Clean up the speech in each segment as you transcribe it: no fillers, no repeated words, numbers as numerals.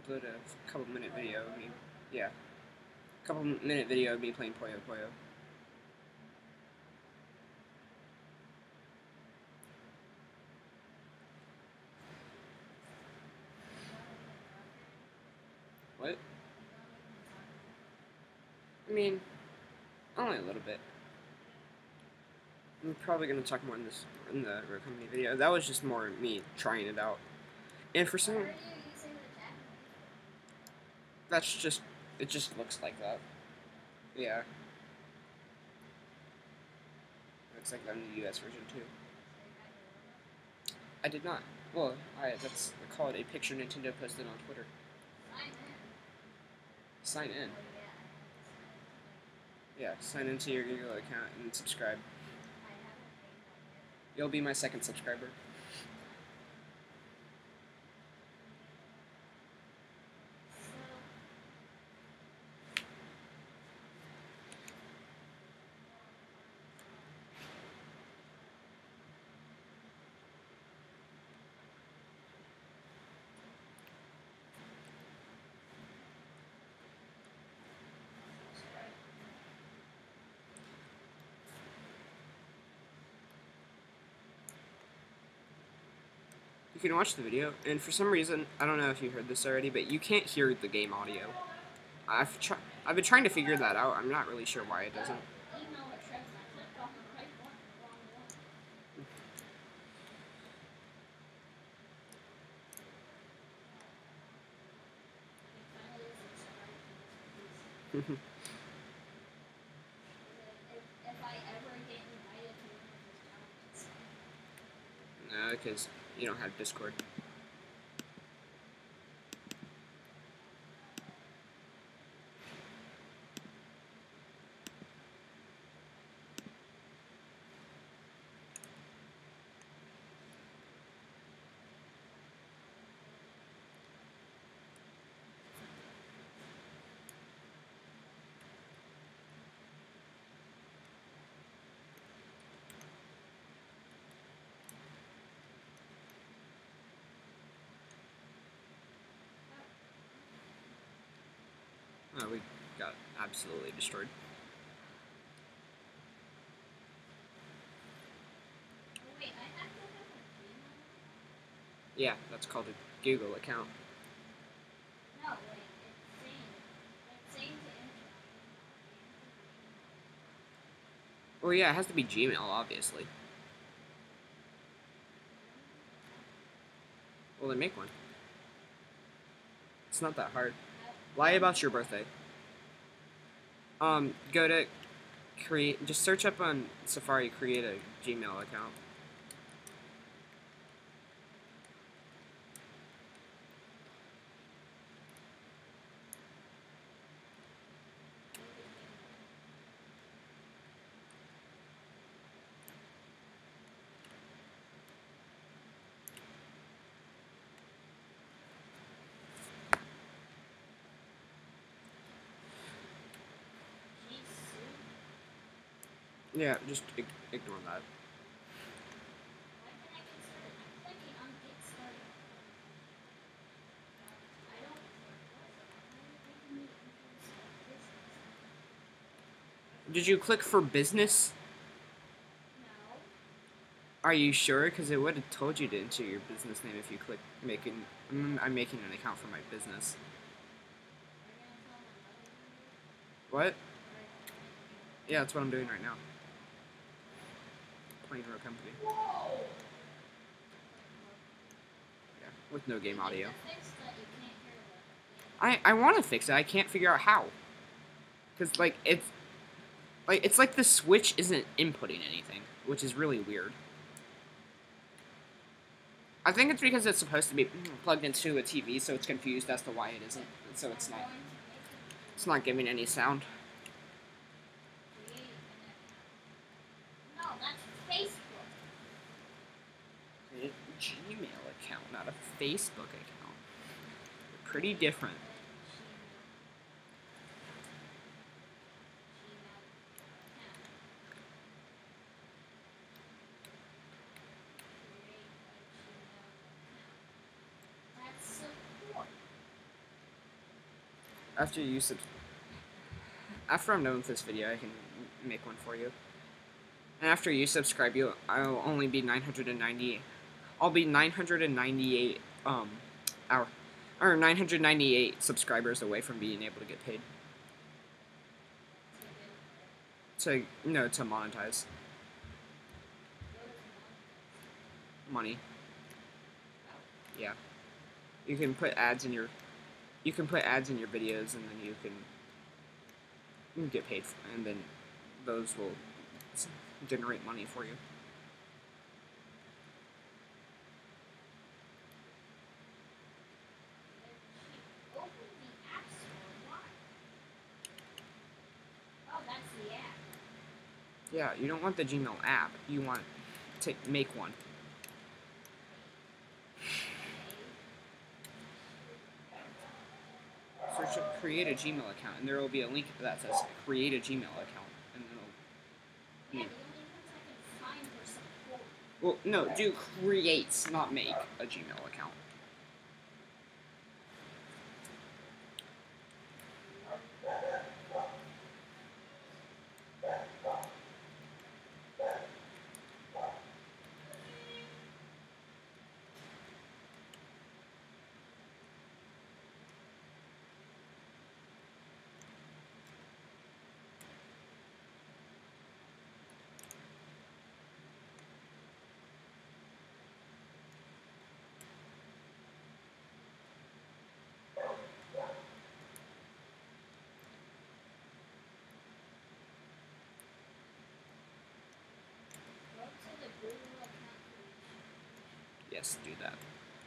upload a couple minute video of me. Yeah, couple minute video of me playing Puyo Puyo. What? I mean, only a little bit. I'm probably gonna talk more in the Road Company video. That was just more me trying it out. And for some, that's just it just looks like that. Yeah. Looks like I'm the US version too. I did not. Well, that's called a picture Nintendo posted on Twitter. Sign in. Yeah, sign into your Google account and subscribe. You'll be my second subscriber. You can watch the video, and for some reason, I don't know if you heard this already, but you can't hear the game audio. I've been trying to figure that out. I'm not really sure why it doesn't. No, because you don't have Discord. Oh, we got absolutely destroyed. Yeah, that's called a Google account. Well, yeah, it has to be Gmail, obviously. Well, then make one. It's not that hard. Lie about your birthday. Go to create. Just search up on Safari. Create a Gmail account. Yeah, just ignore that. Did you click for business? Are you sure? Because it would have told you to enter your business name if you click making. I'm making an account for my business. What? Yeah, that's what I'm doing right now. Playing Road Company. Yeah, with no game audio. I want to fix it. I can't figure out how. Because it's like the Switch isn't inputting anything, which is really weird. I think it's because it's supposed to be plugged into a TV, so it's confused as to why it isn't. So it's not giving any sound. No, that's Facebook. A Gmail account, not a Facebook account. They're pretty different. After you after I'm done with this video, I can make one for you. And after you subscribe, I'll only be 990. I'll be 998 hour or 998 subscribers away from being able to get paid. To monetize. Money. Yeah. You can put ads in your videos, and then you can get paid, and then those will generate money for you. Open the App Store. Why? Oh, that's the app. Yeah, you don't want the Gmail app. You want to make one. Search up create a Gmail account, and there will be a link that says create a Gmail account, and then Yeah, the only ones I can find were support. well, no, do create, not make a Gmail account. Go to the Google account creation. Yes, do that.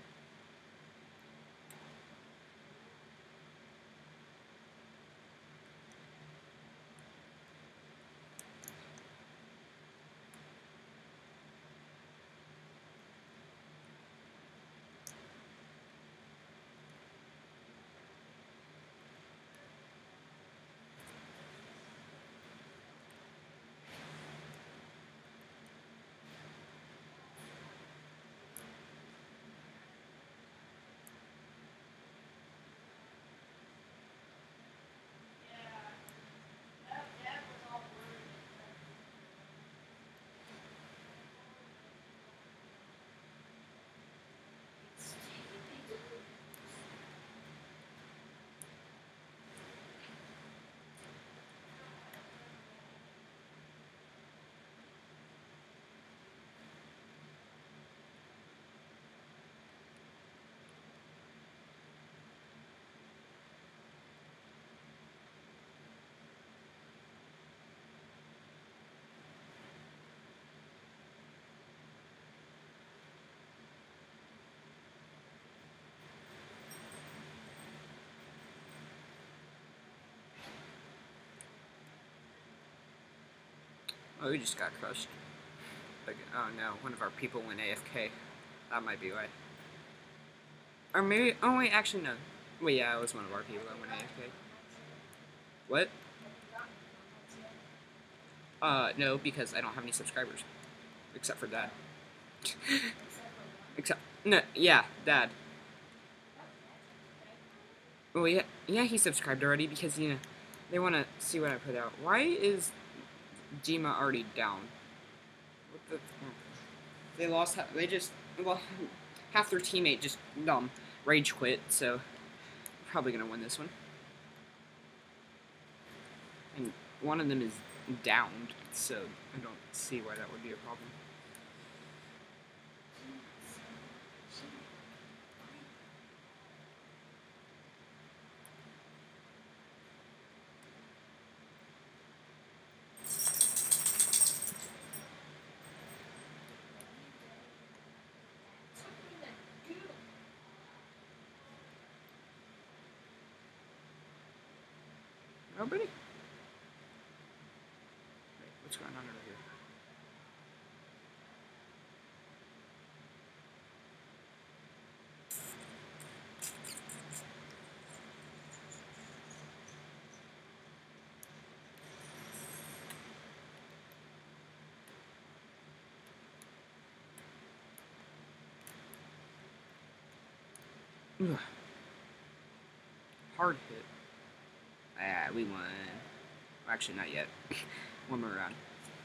Oh, we just got crushed. Like, oh no, one of our people went AFK. That might be why. Or maybe, oh wait, actually no. Wait, yeah, it was one of our people that went AFK. What? No, because I don't have any subscribers. Except for Dad. No, yeah, Dad. Well, yeah, he subscribed already because, they want to see what I put out. Why is Dima already down? What the? They lost. They just, well, half their teammate just rage quit. So probably gonna win this one. And one of them is downed, so I don't see why that would be a problem. Nobody? Wait, what's going on over here? Ugh. Hard hit. Ah, we won. Well, actually, not yet. One more round.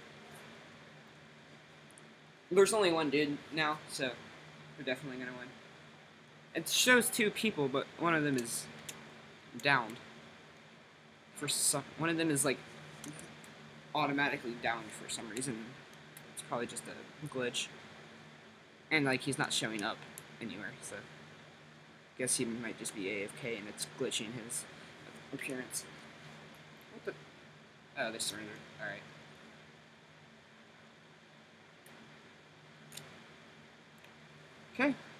There's only one dude now, so we're definitely gonna win. It shows 2 people, but one of them is downed. For some, one of them is like automatically downed for some reason. It's probably just a glitch, and like he's not showing up anywhere. So guess he might just be AFK and it's glitching his appearance. What the? Oh, they surrendered. All right. Okay.